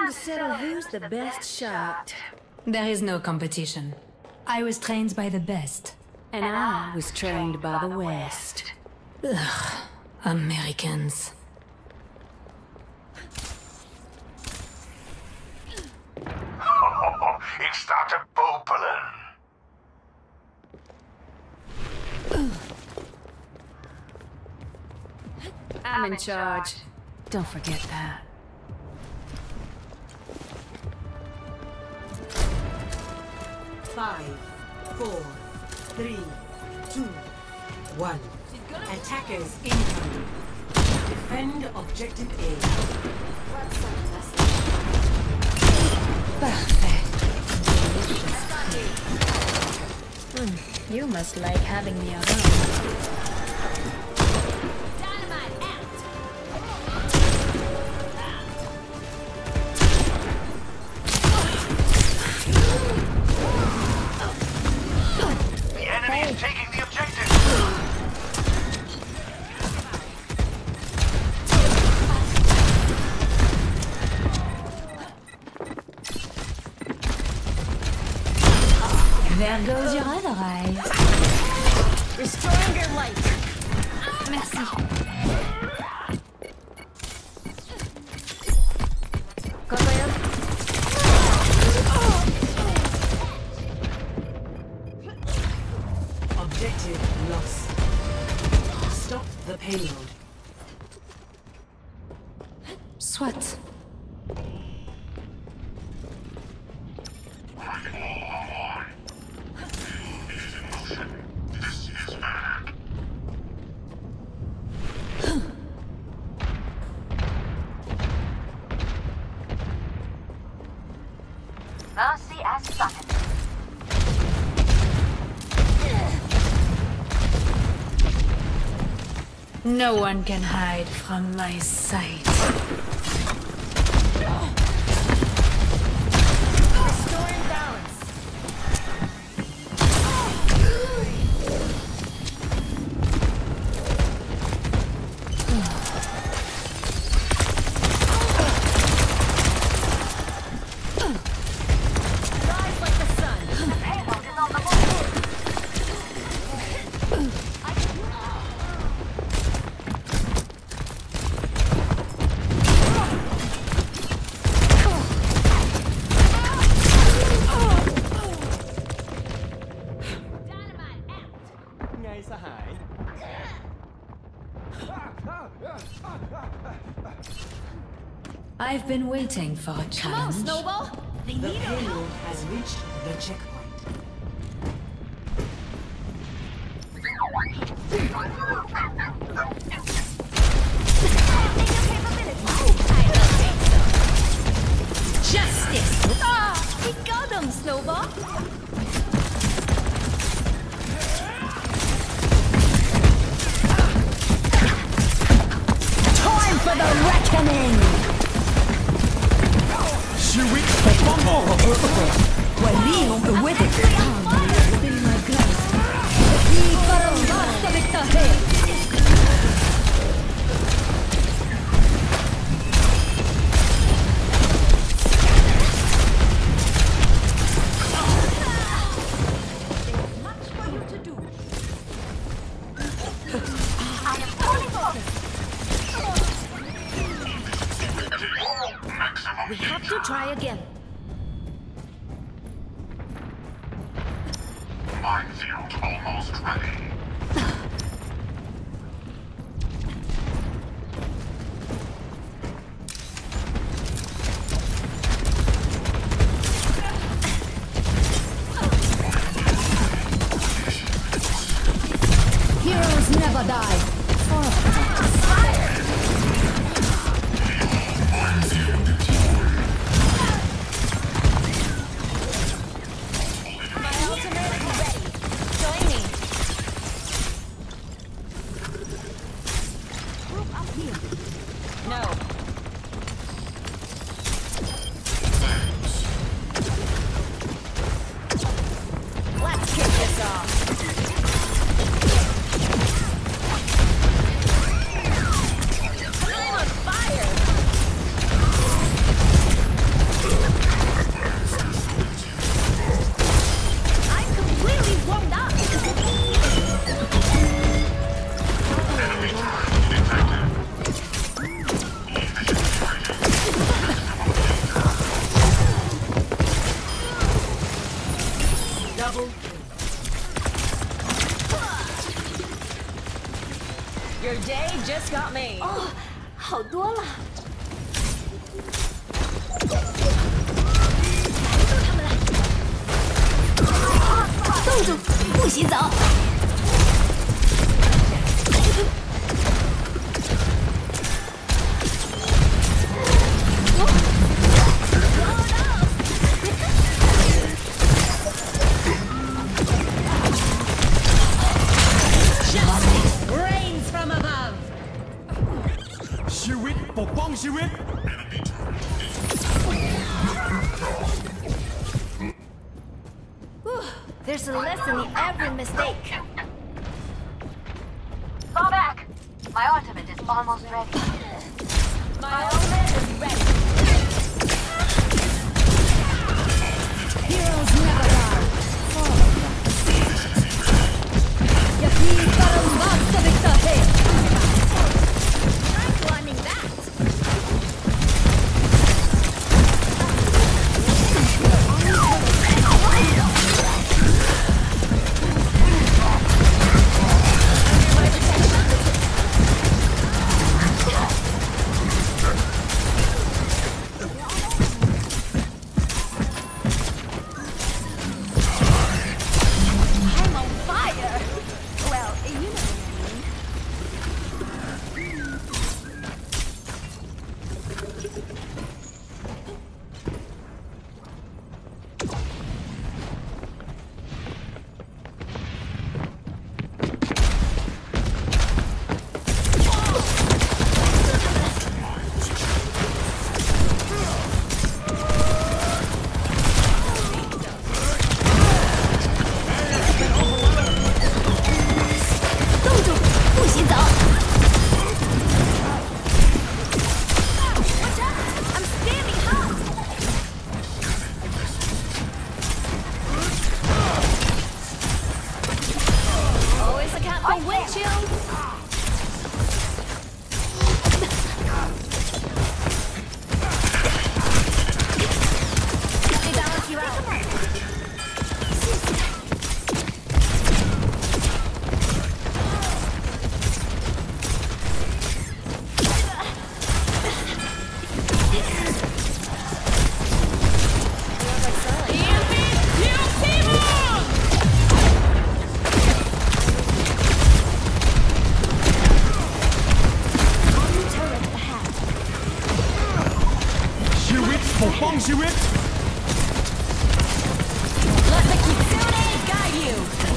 to settle who's the best shot. There is no competition. I was trained by the best. And I was trained by the West. Ugh, Americans. It's Dr. Popelin. I'm in charge. Don't forget that. Five, 4, 3, 2, 1. Attackers incoming. Defend objective A. You must like having me around. The enemy is taking the objective. There goes your other eye. Restoring your light. Merci. Objective lost. Stop the payload. Soit. Mercy as summoned. No one can hide from my sight. Restoring balance. Rise like the sun. The payload is on the move. I've been waiting for a Come on, challenge. Snowball. They The need it. payload has reached the checkpoint. Justice! Ah! We got them, Snowball! Time for the reckoning! Wally on the wedding. We have to try again. Minefield almost ready. Heroes never die. My ultimate is ready. Join me. Group up here. No. Let's kick this off. I'm on fire! They just got me. 哦，好多了。他们来！冻住，不许走！ ชีวิตปกป้องชีวิต There's a lesson in every mistake. Fall back. My ultimate is almost ready. My ultimate is ready. Heroes never die. Yapi para un basta de café. Try climbing that. I'm on fire. Well, you know what I mean. I'm standing hot. Always account for wind chill. Let me balance you out. Turret ahead. ชีวิตปกป้องชีวิต Let the Kitsune guide you.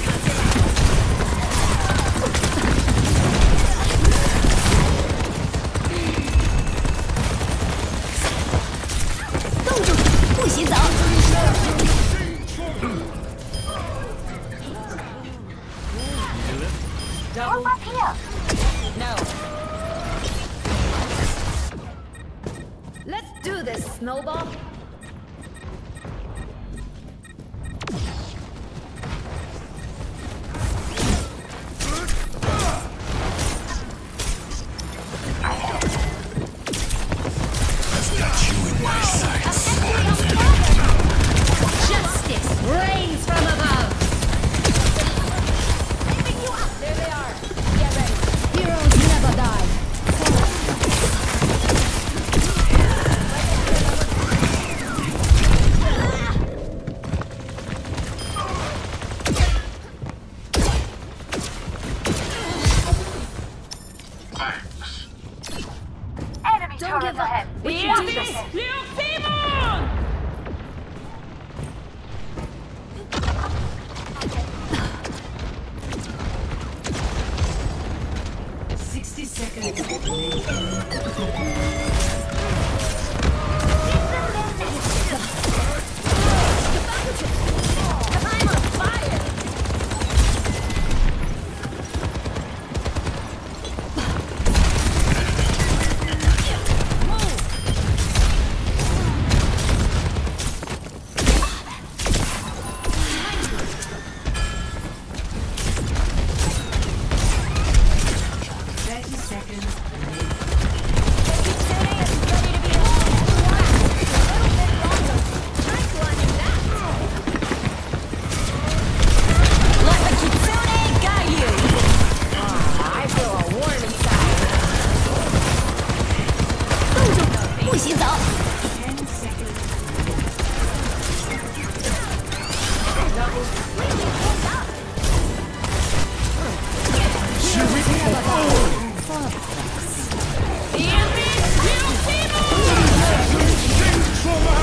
Help up here. No. Let's do this, Snowball. Justice reigns from above. There they are. Get ready. Heroes never die. Thanks. Enemy Don't turret give up. ahead. We can do this. Simon! 60 seconds remaining. I'm on fire. Let the Kitsune guide you. I feel a warm inside. 洗澡。 10 seconds. 进出来！